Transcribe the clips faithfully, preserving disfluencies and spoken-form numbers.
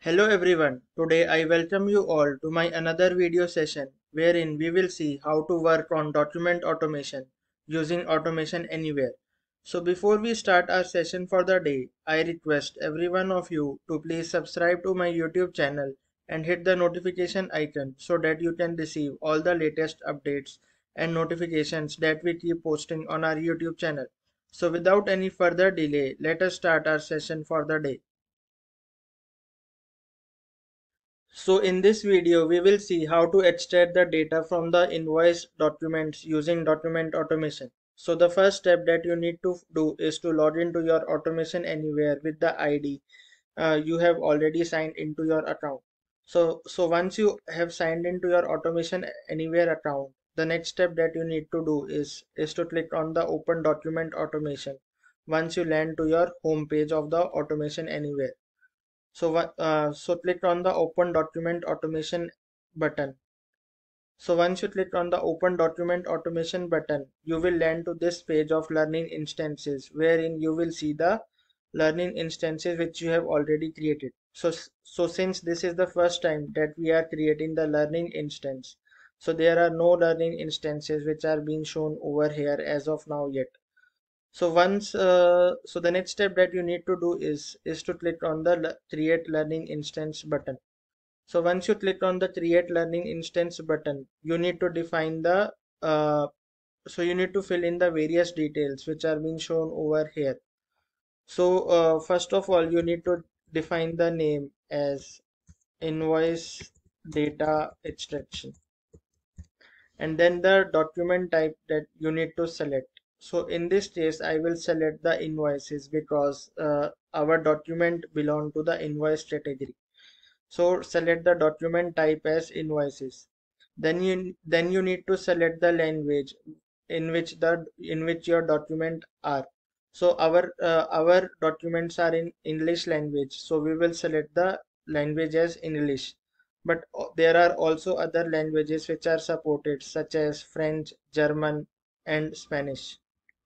Hello everyone, today I welcome you all to my another video session wherein we will see how to work on document automation using Automation Anywhere. So before we start our session for the day, I request every one of you to please subscribe to my YouTube channel and hit the notification icon so that you can receive all the latest updates and notifications that we keep posting on our YouTube channel. So without any further delay, let us start our session for the day. So in this video, we will see how to extract the data from the invoice documents using document automation. So the first step that you need to do is to log into your Automation Anywhere with the I D uh, you have already signed into your account. So, so once you have signed into your Automation Anywhere account, the next step that you need to do is, is to click on the Open Document Automation once you land to your home page of the Automation Anywhere. So, uh, so click on the Open Document Automation button. So once you click on the Open Document Automation button, you will land to this page of learning instances, wherein you will see the learning instances which you have already created. So, so since this is the first time that we are creating the learning instance, so there are no learning instances which are being shown over here as of now yet. So once, uh, so the next step that you need to do is, is to click on the le- create learning instance button. So once you click on the create learning instance button, you need to define the, uh, so you need to fill in the various details which are being shown over here. So uh, first of all, you need to define the name as invoice data extraction, and then the document type that you need to select. So in this case, I will select the invoices because uh, our document belong to the invoice category. So select the document type as invoices. Then you then you need to select the language in which the in which your document are. So our uh, our documents are in English language. So we will select the language as English. But uh, there are also other languages which are supported, such as French, German, and Spanish.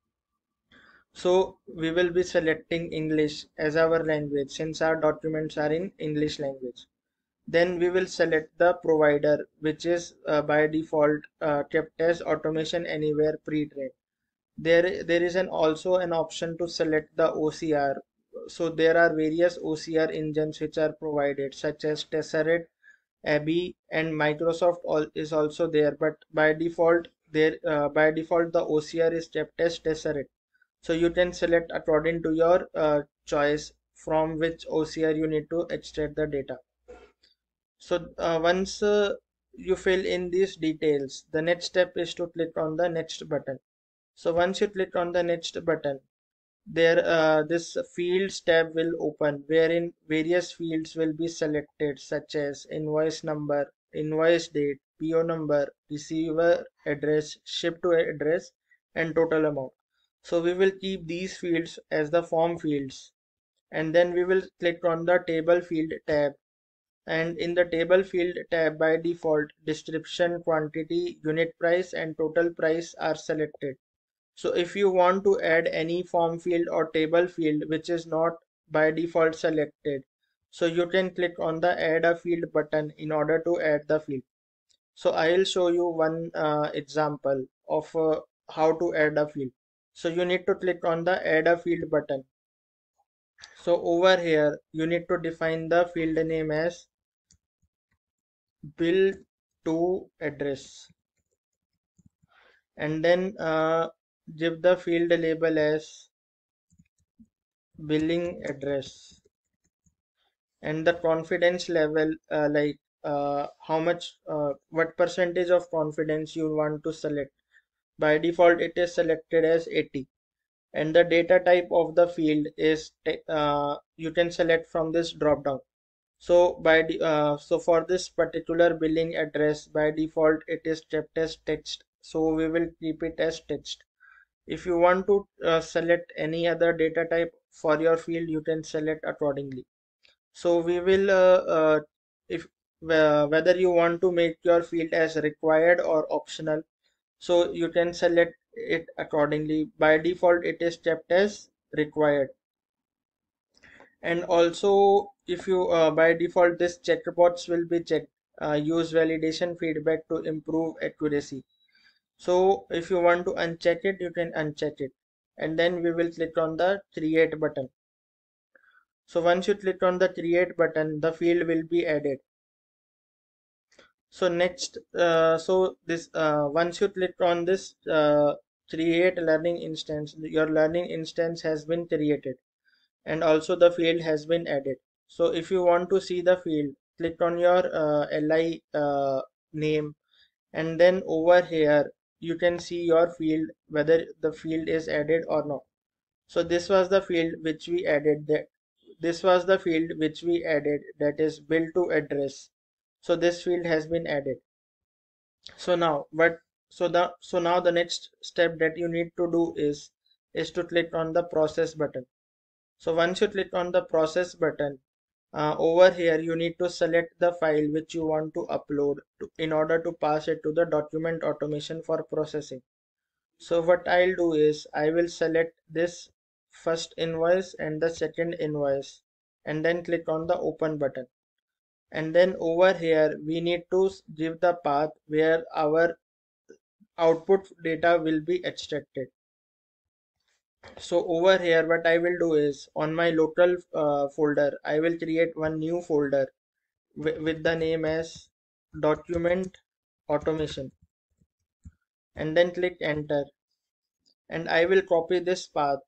So we will be selecting English as our language since our documents are in English language. Then we will select the provider, which is uh, by default uh, kept as Automation Anywhere pre-trained. There, there is an also an option to select the O C R. So there are various O C R engines which are provided, such as Tesseract, Abby, and Microsoft all, is also there. But by default, there uh, by default the O C R is kept as Tesseract. So you can select according to your uh, choice from which O C R you need to extract the data. So uh, once uh, you fill in these details, the next step is to click on the next button. So once you click on the next button, there uh, this fields tab will open wherein various fields will be selected such as invoice number, invoice date, P O number, receiver address, ship to address, and total amount. So we will keep these fields as the form fields, and then we will click on the table field tab, and in the table field tab by default description, quantity, unit price, and total price are selected. So if you want to add any form field or table field which is not by default selected, so you can click on the add a field button in order to add the field. So I will show you one uh, example of uh, how to add a field. So you need to click on the add a field button. So over here you need to define the field name as bill to address, and then uh, give the field label as billing address, and the confidence level, uh, like uh, how much uh, what percentage of confidence you want to select. By default it is selected as eighty, and the data type of the field is uh, you can select from this drop down. So by the uh, so for this particular billing address, by default it is kept as text, so we will keep it as text. If you want to uh, select any other data type for your field, you can select accordingly. So we will uh, uh, if uh, whether you want to make your field as required or optional, so you can select it accordingly. By default it is kept as required. And also if you uh, by default this checkbox will be checked. Uh, use validation feedback to improve accuracy. So if you want to uncheck it, you can uncheck it, and then we will click on the create button. So once you click on the create button, the field will be added. So next, uh, so this uh, once you click on this uh, create learning instance, your learning instance has been created, and also the field has been added. So if you want to see the field, click on your uh, li uh, name, and then over here you can see your field, whether the field is added or not. So this was the field which we added, that this was the field which we added, that is bill to address. So this field has been added. So now but so the so now the next step that you need to do is is to click on the process button. So once you click on the process button, uh, over here you need to select the file which you want to upload to, in order to pass it to the document automation for processing. So what I'll do is I will select this first invoice and the second invoice, and then click on the open button. And then over here we need to give the path where our output data will be extracted. So over here what I will do is on my local uh, folder I will create one new folder with, with the name as document automation, and then click enter, and I will copy this path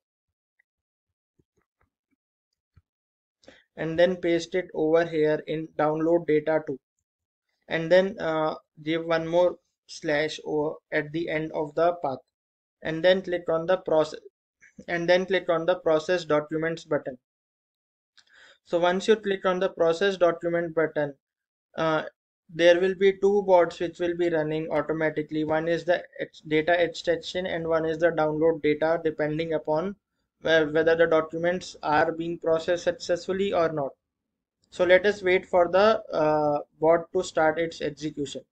and then paste it over here in download data to, and then uh, give one more slash over at the end of the path, and then click on the process and then click on the process documents button. So once you click on the process document button, uh, there will be two bots which will be running automatically. One is the ex data extraction and one is the download data, depending upon where, whether the documents are being processed successfully or not. So let us wait for the uh, bot to start its execution.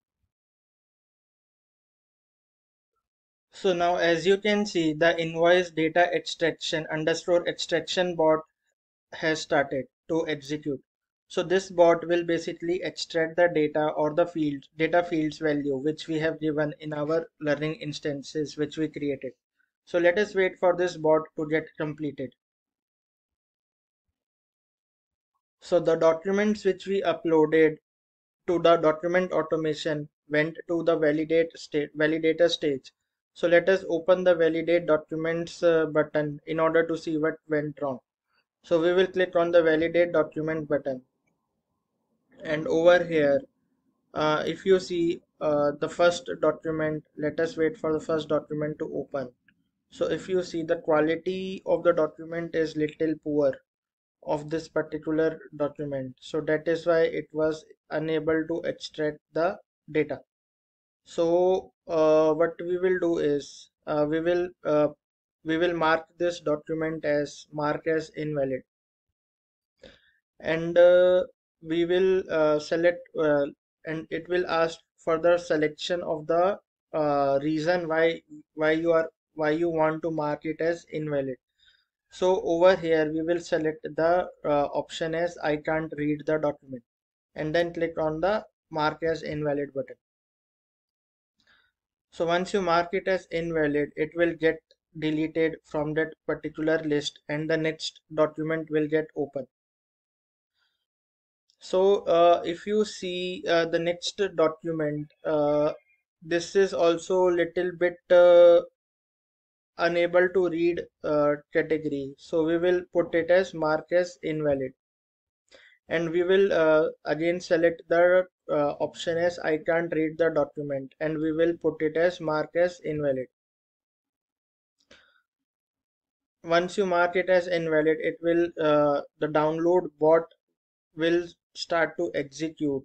So now as you can see, the invoice data extraction underscore extraction bot has started to execute. So this bot will basically extract the data or the field data fields value which we have given in our learning instances which we created. So let us wait for this bot to get completed. So the documents which we uploaded to the document automation went to the validate state validator stage. So let us open the validate documents uh, button in order to see what went wrong. So we will click on the validate document button, and over here uh, if you see uh, the first document, let us wait for the first document to open. So if you see, the quality of the document is little poor of this particular document, so that is why it was unable to extract the data. So uh, what we will do is uh, we will uh, we will mark this document as mark as invalid, and uh, we will uh, select uh, and it will ask for the selection of the uh, reason why why you are why you want to mark it as invalid. So over here we will select the uh, option as I can't read the document, and then click on the mark as invalid button. So once you mark it as invalid, it will get deleted from that particular list and the next document will get open. So uh, if you see uh, the next document, uh, this is also little bit uh, unable to read uh, category. So we will put it as mark as invalid, and we will uh, again select the uh, option as I can't read the document, and we will put it as mark as invalid. Once you mark it as invalid, it will uh, the download bot will start to execute.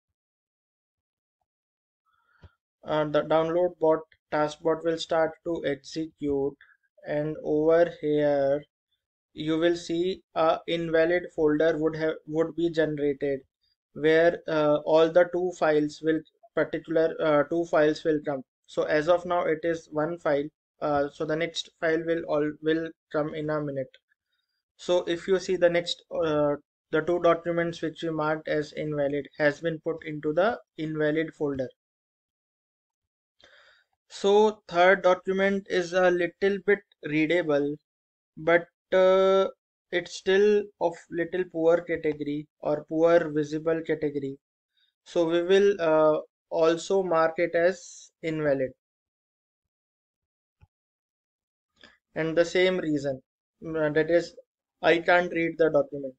Uh, the download bot task bot will start to execute, and over here you will see a invalid folder would have would be generated, where uh, all the two files will particular uh, two files will come. So as of now it is one file, uh, so the next file will all will come in a minute. So if you see the next uh, the two documents which we marked as invalid has been put into the invalid folder. So third document is a little bit readable, but uh, it's still of little poor category or poor visible category. So we will uh, also mark it as invalid, and the same reason, uh, that is, I can't read the document.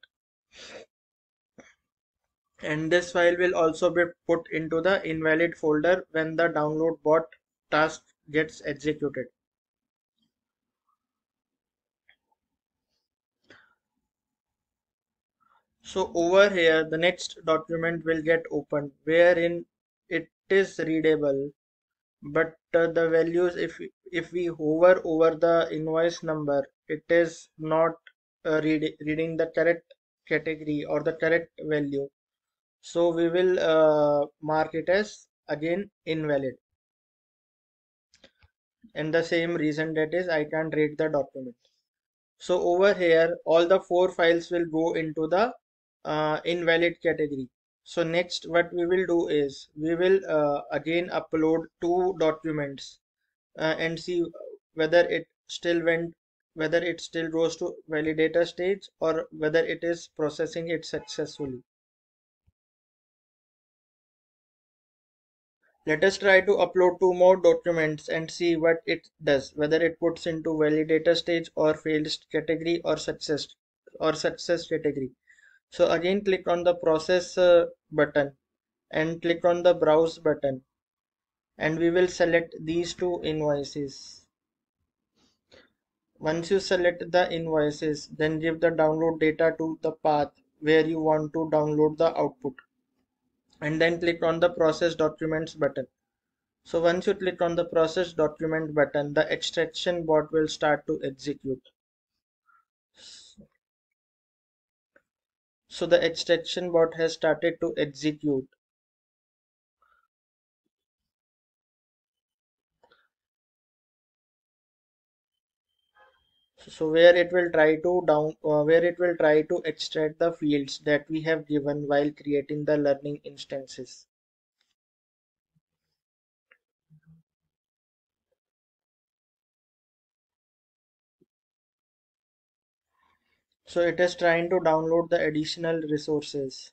And this file will also be put into the invalid folder when the download bot task gets executed. So over here, the next document will get opened wherein it is readable, but uh, the values, if if we hover over the invoice number, it is not uh, read, reading the correct category or the correct value. So we will uh, mark it as again invalid, and the same reason, that is, I can't read the document. So over here, all the four files will go into the uh, invalid category. So next, what we will do is we will uh, again upload two documents uh, and see whether it still went, whether it still goes to validator stage or whether it is processing it successfully. Let us try to upload two more documents and see what it does, whether it puts into validator stage or failed category or success or success category. So again click on the process uh, button and click on the browse button, and we will select these two invoices. Once you select the invoices, then give the download data to the path where you want to download the output, and then click on the process documents button. So once you click on the process document button, the extraction bot will start to execute. So the extraction bot has started to execute. So where it will try to down uh, where it will try to extract the fields that we have given while creating the learning instances. So it is trying to download the additional resources.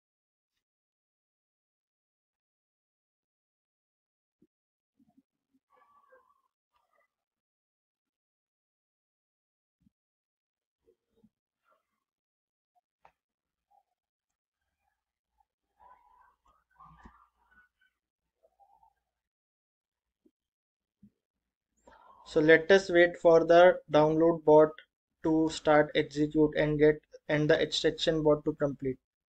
So let us wait for the download bot to start execute and get and the extraction bot to complete.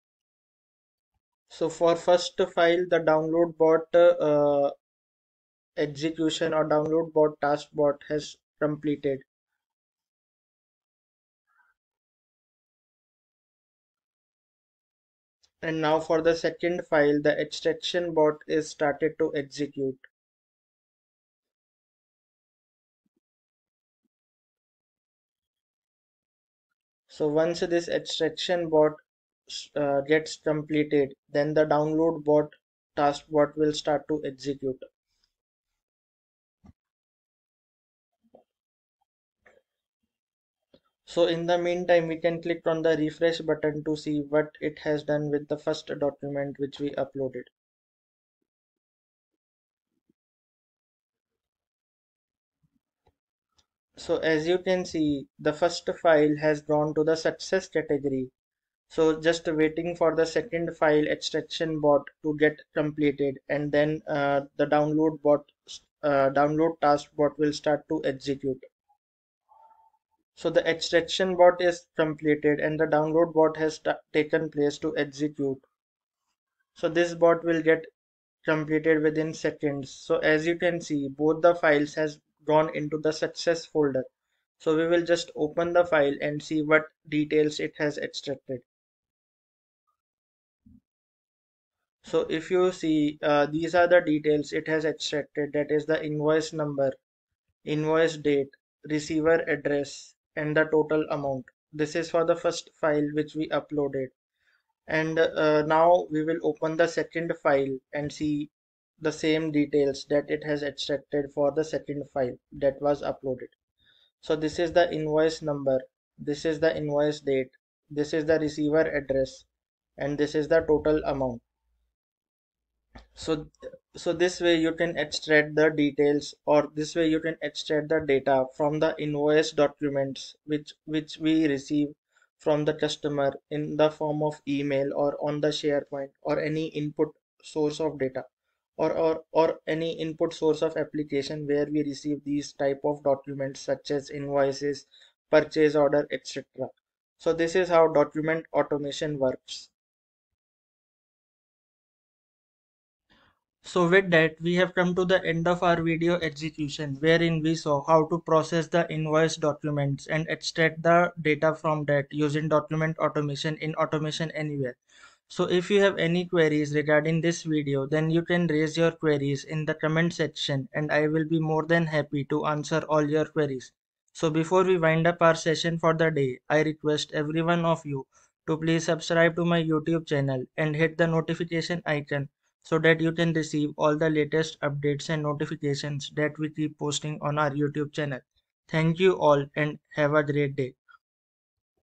So for first file, the download bot uh, execution or download bot task bot has completed. And now for the second file, the extraction bot is started to execute. So once this extraction bot uh, gets completed, then the download bot task bot will start to execute. So in the meantime, we can click on the refresh button to see what it has done with the first document which we uploaded. So as you can see, the first file has gone to the success category. So just waiting for the second file extraction bot to get completed, and then uh, the download bot uh, download task bot will start to execute. So the extraction bot is completed and the download bot has taken place to execute. So this bot will get completed within seconds. So as you can see, both the files has gone into the success folder. So we will just open the file and see what details it has extracted. So if you see, uh, these are the details it has extracted, that is the invoice number, invoice date, receiver address, and the total amount. this is for the first file which we uploaded. And uh, now we will open the second file and see the same details that it has extracted for the second file that was uploaded. So this is the invoice number, this is the invoice date, this is the receiver address, and this is the total amount. So, so this way you can extract the details, or this way you can extract the data from the invoice documents which which we receive from the customer in the form of email or on the SharePoint or any input source of data, or or or any input source of application where we receive these type of documents such as invoices, purchase order, et cetera. So this is how document automation works. So with that, we have come to the end of our video execution, wherein we saw how to process the invoice documents and extract the data from that using document automation in Automation Anywhere. So if you have any queries regarding this video, then you can raise your queries in the comment section and I will be more than happy to answer all your queries. So before we wind up our session for the day, I request every one of you to please subscribe to my YouTube channel and hit the notification icon so that you can receive all the latest updates and notifications that we keep posting on our YouTube channel. Thank you all and have a great day.